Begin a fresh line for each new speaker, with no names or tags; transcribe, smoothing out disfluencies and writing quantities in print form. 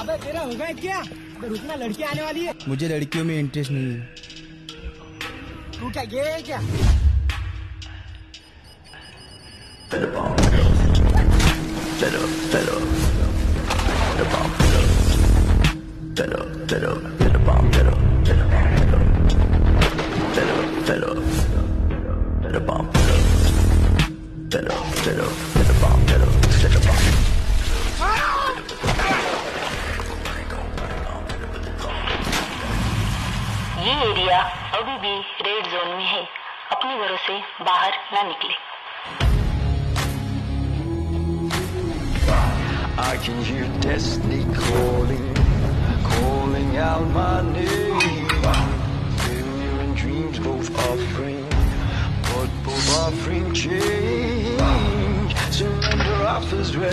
अबे तेरा हो गया क्या? अबे रुकना, लड़की आने वाली है।
मुझे लड़कियों में इंटरेस्ट नहीं है।
तू क्या गे है क्या?
ये एरिया अभी भी रेड जोन में है, अपने घरों से बाहर ना निकले।
I can hear destiny calling out my name. Failure and dreams both offering, but both offering change. Surrender offers.